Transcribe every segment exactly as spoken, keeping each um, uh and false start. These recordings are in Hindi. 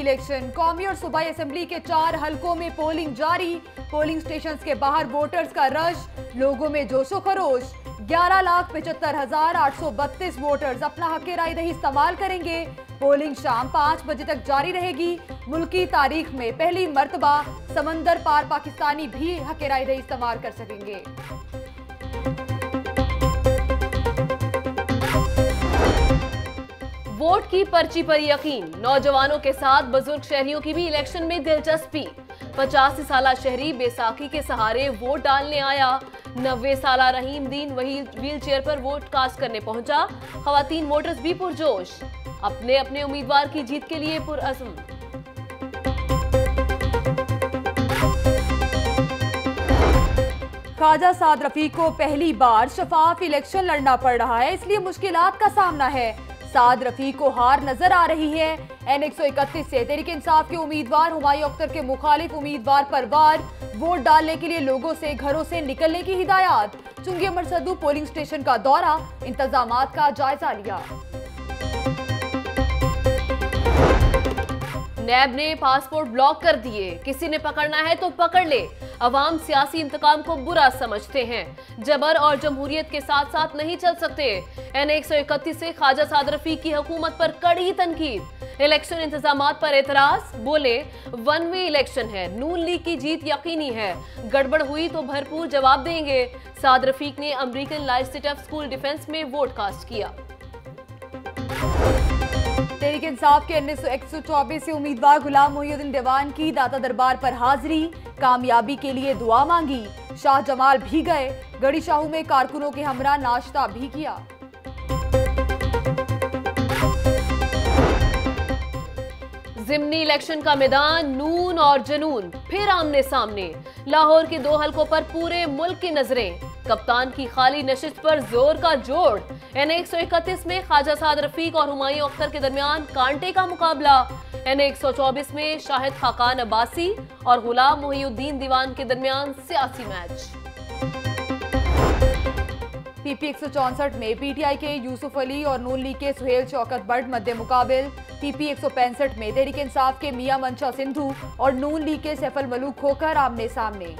इलेक्शन। कौमी और सूबाई असेंबली के चार हलकों में पोलिंग जारी। पोलिंग स्टेशन के बाहर वोटर्स का रश, लोगों में जोशो खरोश। ग्यारह लाख पचहत्तर हजार आठ सौ बत्तीस वोटर्स अपना हक राय दही इस्तेमाल करेंगे। पोलिंग शाम पाँच बजे तक जारी रहेगी। मुल्की तारीख में पहली मर्तबा समंदर पार पाकिस्तानी भी हक राय दही इस्तेमाल कर सकेंगे। वोट की पर्ची पर यकीन, नौजवानों के साथ बुजुर्ग शहरियों की भी इलेक्शन में दिलचस्पी। पचासी साला शहरी बैसाखी के सहारे वोट डालने आया। नब्बे साला रहीम दीन वही व्हील चेयर पर वोट कास्ट करने पहुंचा। खवातीन वोटर्स भी पुरजोश, अपने अपने उम्मीदवार की जीत के लिए पुरअज़्म। ख्वाजा साद रफीक को पहली बार शफाफ इलेक्शन लड़ना पड़ रहा है, इसलिए मुश्किलात का सामना है। साद रफीक को हार नजर आ रही है। एन एक सौ इकतीस से तहरीक इंसाफ के उम्मीदवार हुमायूं अख्तर के मुखालिफ उम्मीदवार पर वार। वोट डालने के लिए लोगों से घरों से निकलने की हिदायत। चुंगी मरसदू पोलिंग स्टेशन का दौरा, इंतजामात का जायजा लिया। नैब ने पासपोर्ट ब्लॉक कर दिए, किसी ने पकड़ना है तो पकड़ ले। अवाम सियासी इंतकाम को बुरा समझते हैं, जबर और जमहूरियत के साथ साथ नहीं चल सकते। एन एक सौ इकतीस से ख्वाजा साद रफीक की हुकूमत पर कड़ी तनकीद। इलेक्शन इंतजामात पर एतराज, बोले वन वे इलेक्शन है, नून लीग की जीत यकीनी है, गड़बड़ हुई तो भरपूर जवाब देंगे। साद रफीक ने American license of school defence में वोट कास्ट किया। तहरीक इंसाफ के एक सौ चौबीस से उम्मीदवार गुलाम मोहिउद्दीन दीवान की दाता दरबार पर हाजिरी, कामयाबी के लिए दुआ मांगी। शाह जमाल भी गए, गड़ी शाहू में कारकुनों के हमरा नाश्ता भी किया। जिमनी इलेक्शन का मैदान, नून और जनून फिर आमने सामने। लाहौर के दो हलकों पर पूरे मुल्क की नजरें, कप्तान की खाली नशिस्त पर जोर का जोड़। एन एक सौ इकतीस में ख्वाजा साद रफीक और हुमायूं अख्तर के दरमियान कांटे का मुकाबला। एन एक सौ चौबीस में शाहिद खाकान अब्बासी और गुलाम मोहिउद्दीन दीवान के दरमियान सियासी मैच। पीपी एक सौ चौसठ में पीटीआई के यूसुफ अली और नून लीग के सुहेल शौकत बट मध्य मुकाबिल। पीपी एक सौ पैंसठ में तहरीक इंसाफ के मियां मंशा सिंधु और नून लीग के सैफल मलूक खोकर आमने सामने।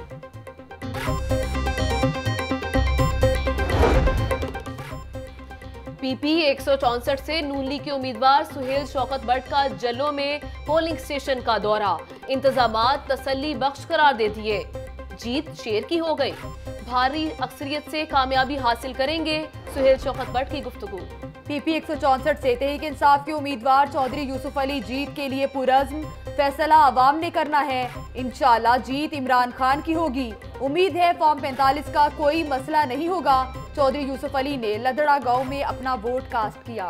पीपी एक सौ चौसठ से नून लीग के उम्मीदवार सुहेल शौकत बट का जल्लों में पोलिंग स्टेशन का दौरा, इंतजामात तसल्ली बख्श करार दे दिए। जीत शेर की हो गई, भारी अक्सरियत से कामयाबी हासिल करेंगे, सुहेल शौकत बट की गुफ्तगू। पीपी एक सौ चौसठ से तहरीक इंसाफ के उम्मीदवार चौधरी यूसुफ अली जीत के लिए पुरअज़्म, फैसला अवाम ने करना है, इंशाल्लाह जीत इमरान खान की होगी। उम्मीद है फॉर्म पैंतालीस का कोई मसला नहीं होगा। चौधरी यूसुफ अली ने लदड़ा गांव में अपना वोट कास्ट किया।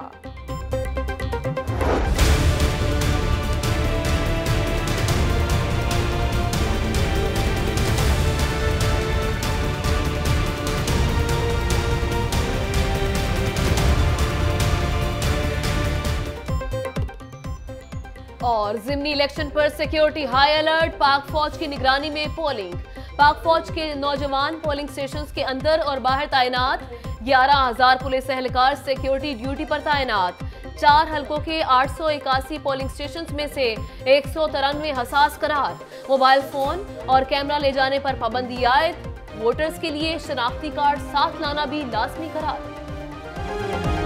और जिमनी इलेक्शन पर सिक्योरिटी हाई अलर्ट, पाक फौज की निगरानी में पोलिंग। पाक फौज के नौजवान पोलिंग स्टेशंस के अंदर और बाहर तैनात। ग्यारह हजार पुलिस एहलकार सिक्योरिटी ड्यूटी पर तैनात। चार हलकों के आठ सौ इक्यासी पोलिंग स्टेशंस में से एक सौ तिरानवे हसास करार। मोबाइल फोन और कैमरा ले जाने पर पाबंदी आयद। वोटर्स के लिए शनाख्ती कार्ड साथ लाना भी लाजमी करार।